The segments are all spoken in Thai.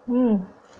อืม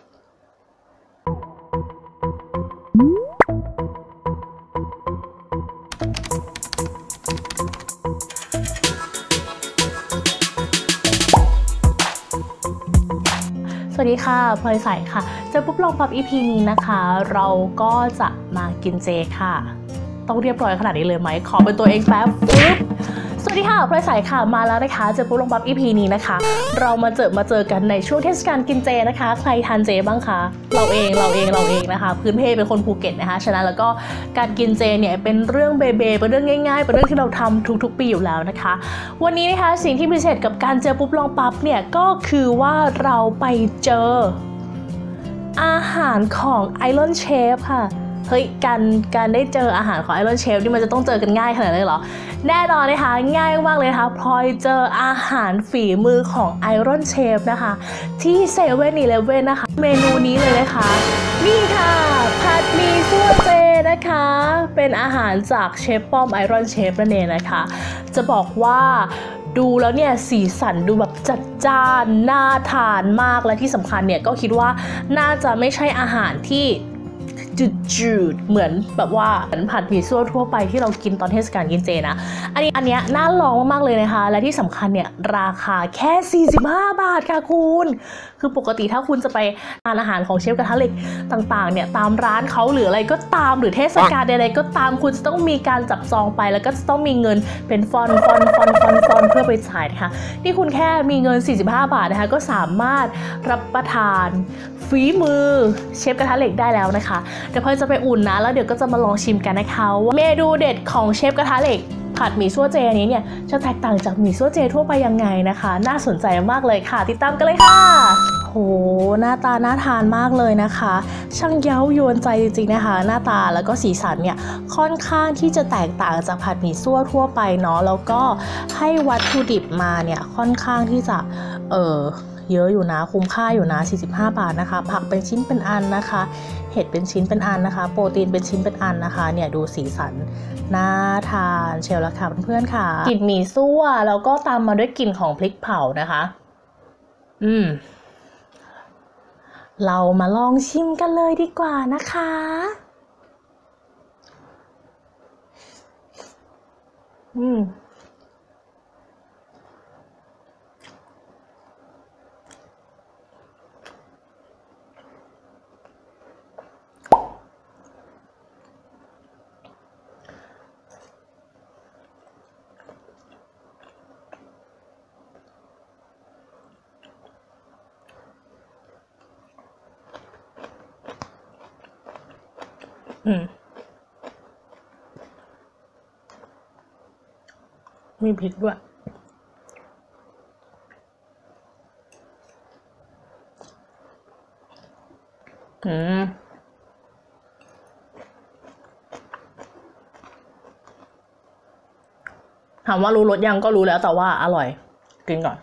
สวัสดีค่ะพลอยใสค่ะเจอปุ๊บลองปั๊บ EP นี้นะคะเราก็จะมากินเจค่ะต้องเรียบร้อยขนาดนี้เลยไหมขอเป็นตัวเองแป๊บปึ๊บสวัสดีค่ะพลอยใสค่ะมาแล้วนะคะเจอปุ๊บลองปั๊บ EP นี้นะคะเรามาเจอกันในช่วงเทศกาลกินเจนะคะใครทานเจบ้างคะเราเองนะคะพื้นเพเป็นคนภูเก็ตนะคะฉะนั้นแล้วก็การกินเจเนี่ยเป็นเรื่องเบเป็นเรื่องง่ายๆเป็นเรื่องที่เราทำทุกๆปีอยู่แล้วนะคะวันนี้นะคะสิ่งที่พิเศษกับการเจอปุ๊บลองปั๊บเนี่ยก็คือว่าเราไปเจออาหารของ Iron Chef ค่ะเฮ้ยการได้เจออาหารของ Iron Chef นี่มันจะต้องเจอกันง่ายขนาดนั้นเลยเหรอแน่นอนนะคะง่ายมากเลยนะคะพลอยเจออาหารฝีมือของ Iron Chef นะคะที่7-Eleven นะคะเมนูนี้เลยนะคะนี่ค่ะผัดหมี่ซั่วเจนะคะเป็นอาหารจากเชฟป้อม Iron Chef นั่นเองนะคะจะบอกว่าดูแล้วเนี่ยสีสันดูแบบจัดจ้านน่าทานมากและที่สำคัญเนี่ยก็คิดว่าน่าจะไม่ใช่อาหารที่จืดเหมือนแบบว่าผัดหมี่ซั่วทั่วไปที่เรากินตอนเทศกาลกินเจนะอันนี้น่าลองมากๆเลยนะคะและที่สำคัญเนี่ยราคาแค่45 บาทค่ะคุณคือปกติถ้าคุณจะไปทานอาหารของเชฟกระทะเหล็กต่างๆเนี่ยตามร้านเขาหรืออะไรก็ตามหรือเทศกาลใดๆก็ตามคุณจะต้องมีการจับจองไปแล้วก็จะต้องมีเงินเป็นฟอนเพื่อไปจ่ายนะคะนี่คุณแค่มีเงิน45 บาทนะคะก็สามารถรับประทานฝีมือเชฟกระทะเหล็กได้แล้วนะคะเดี๋ยวพลอยจะไปอุ่นนะแล้วเดี๋ยวก็จะมาลองชิมกันนะคะว่าเมนูเด็ดของเชฟกระทะเหล็กผัดหมี่ซั่วเจนี้เนี่ยจะแตกต่างจากหมี่ซั่วเจทั่วไปยังไงนะคะน่าสนใจมากเลยค่ะติดตามกันเลยค่ะโหหน้าตาน่าทานมากเลยนะคะช่างเย้ายวนใจจริงๆนะคะหน้าตาแล้วก็สีสันเนี่ยค่อนข้างที่จะแตกต่างจากผัดหมี่ซั่วทั่วไปเนาะแล้วก็ให้วัตถุดิบมาเนี่ยค่อนข้างที่จะเยอะอยู่นะคุ้มค่าอยู่นะ45 บาทนะคะผักเป็นชิ้นเป็นอันนะคะเห็ดเป็นชิ้นเป็นอันนะคะโปรตีนเป็นชิ้นเป็นอันนะคะเนี่ยดูสีสันน่าทานเชียวละค่ะเพื่อนๆค่ะกลิ่นหมี่ซั่วแล้วก็ตามมาด้วยกลิ่นของพริกเผานะคะเรามาลองชิมกันเลยดีกว่านะคะมีพริกด้วยถามว่ารู้รสยังก็รู้แล้วแต่ว่าอร่อยกินก่อน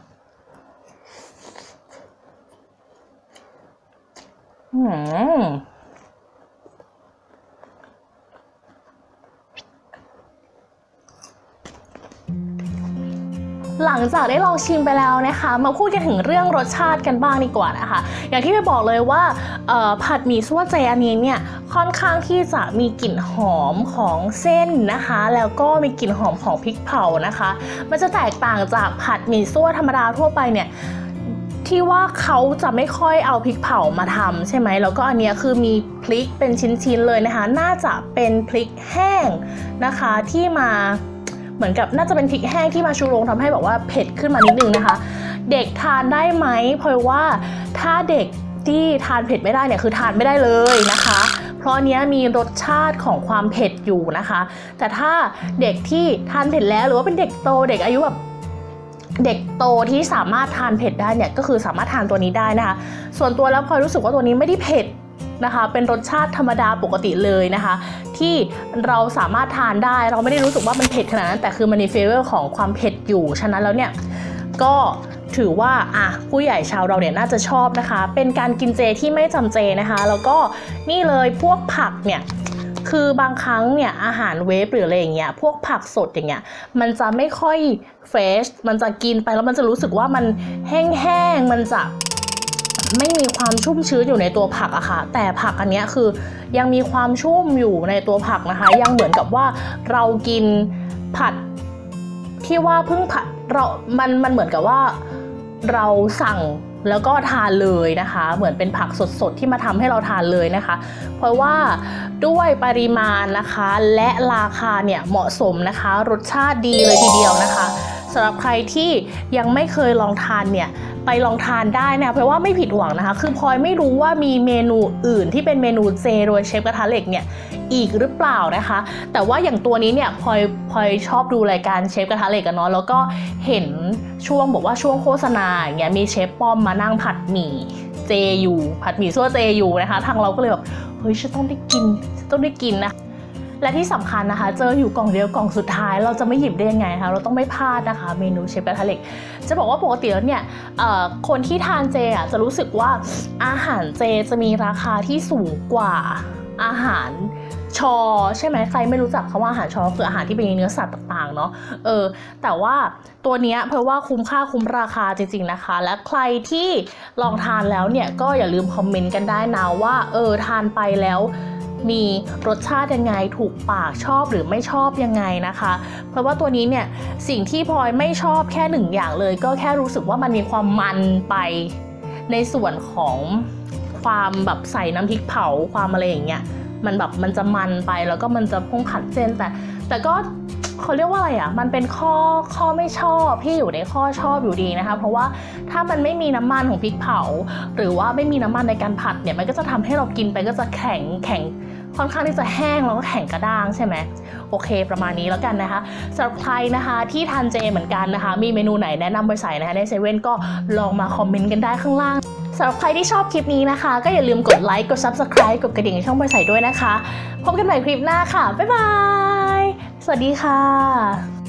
หลังจากได้ลองชิมไปแล้วนะคะมาพูดกันถึงเรื่องรสชาติกันบ้างดีกว่านะคะอย่างที่ไปบอกเลยว่าผัดหมี่ซั่วเจอันนี้เนี่ยค่อนข้างที่จะมีกลิ่นหอมของเส้นนะคะแล้วก็มีกลิ่นหอมของพริกเผานะคะมันจะแตกต่างจากผัดหมี่ซั่วธรรมดาทั่วไปเนี่ยที่ว่าเขาจะไม่ค่อยเอาพริกเผามาทำใช่ไหมแล้วก็อันนี้คือมีพริกเป็นชิ้นๆเลยนะคะน่าจะเป็นพริกแห้งนะคะที่มาเหมือนกับน่าจะเป็นพริกแห้งที่มาชูโรงทำให้แบบว่าเผ็ดขึ้นมานิดนึงนะคะเด็กทานได้ไหมเพราะว่าถ้าเด็กที่ทานเผ็ดไม่ได้เนี่ยคือทานไม่ได้เลยนะคะเพราะอันนี้มีรสชาติของความเผ็ดอยู่นะคะแต่ถ้าเด็กที่ทานเผ็ดแล้วหรือว่าเป็นเด็กโตเด็กอายุแบบเด็กโตที่สามารถทานเผ็ดได้เนี่ยก็คือสามารถทานตัวนี้ได้นะคะส่วนตัวแล้วพลอยรู้สึกว่าตัวนี้ไม่ได้เผ็ดนะคะเป็นรสชาติธรรมดาปกติเลยนะคะที่เราสามารถทานได้เราไม่ได้รู้สึกว่ามันเผ็ดขนาดนั้นแต่คือมันมีเฟเวอร์ของความเผ็ดอยู่ฉะนั้นแล้วเนี่ยก็ถือว่าผู้ใหญ่ชาวเราเนี่ยน่าจะชอบนะคะเป็นการกินเจที่ไม่จำเจนะคะแล้วก็นี่เลยพวกผักเนี่ยคือบางครั้งเนี่ยอาหารเวฟหรืออะไรอย่างเงี้ยพวกผักสดอย่างเงี้ยมันจะไม่ค่อยเฟรชมันจะกินไปแล้วมันจะรู้สึกว่ามันแห้งๆมันจะไม่มีความชุ่มชื้นอยู่ในตัวผักอะค่ะแต่ผักอันนี้คือยังมีความชุ่มอยู่ในตัวผักนะคะยังเหมือนกับว่าเรากินผัดที่ว่าเพิ่งผัดมันเหมือนกับว่าเราสั่งแล้วก็ทานเลยนะคะเหมือนเป็นผักสดๆที่มาทำให้เราทานเลยนะคะเพราะว่าด้วยปริมาณนะคะและราคาเนี่ยเหมาะสมนะคะรสชาติดีเลยทีเดียวนะคะสำหรับใครที่ยังไม่เคยลองทานเนี่ยไปลองทานได้นะเพราะว่าไม่ผิดหวังนะคะคือพลอยไม่รู้ว่ามีเมนูอื่นที่เป็นเมนูเจโดยเชฟกระทะเหล็กเนี่ยอีกหรือเปล่านะคะแต่ว่าอย่างตัวนี้เนี่ยพลอยชอบดูรายการเชฟกระทะเหล็กกันเนาะแล้วก็เห็นช่วงบอกว่าช่วงโฆษณาอย่างเงี้ยมีเชฟป้อมมานั่งผัดหมี่เจยูผัดหมี่ซั่วเจยูนะคะทางเราก็เลยแบบเฮ้ยฉันต้องได้กินนะและที่สำคัญนะคะเจออยู่กล่องเดียวกล่องสุดท้ายเราจะไม่หยิบได้ยังไงคะเราต้องไม่พลาดนะคะเมนูเชฟกระทะเหล็กจะบอกว่าปกติแล้วเนี่ยคนที่ทานเจอ่ะจะรู้สึกว่าอาหารเจจะมีราคาที่สูงกว่าอาหารชอใช่ไหมใครไม่รู้จักคำว่าอาหารชอคืออาหารที่เป็นเนื้อสัตว์ต่างๆเนาะแต่ว่าตัวเนี้ยเพราะว่าคุ้มค่าคุ้มราคาจริงๆนะคะและใครที่ลองทานแล้วเนี่ยก็อย่าลืมคอมเมนต์กันได้นะว่าทานไปแล้วมีรสชาติยังไงถูกปากชอบหรือไม่ชอบยังไงนะคะเพราะว่าตัวนี้เนี่ยสิ่งที่พลอยไม่ชอบแค่หนึ่งอย่างเลยก็แค่รู้สึกว่ามันมีความมันไปในส่วนของความแบบใส่น้ำพริกเผาความอะไรอย่างเงี้ยมันจะมันไปแล้วก็มันจะพุ่งขัดเส้นแต่ก็เขาเรียกว่าอะไรอ่ะมันเป็นข้อไม่ชอบที่อยู่ในข้อชอบอยู่ดีนะคะเพราะว่าถ้ามันไม่มีน้ำมันของพริกเผาหรือว่าไม่มีน้ำมันในการผัดเนี่ยมันก็จะทำให้เรากินไปก็จะแข็งค่อนข้างที่จะแห้งแล้วก็แข็งกระด้างใช่ไหมโอเคประมาณนี้แล้วกันนะคะสำหรับใครนะคะที่ทานเจเหมือนกันนะคะมีเมนูไหนแนะนำไปใส่นะคะในเซเว่นก็ลองมาคอมเมนต์กันได้ข้างล่างสำหรับใครที่ชอบคลิปนี้นะคะก็อย่าลืมกดไลค์กด Subscribe กดกระดิ่งช่องไปใส่ด้วยนะคะพบกันใหม่คลิปหน้าค่ะบ๊ายบายสวัสดีค่ะ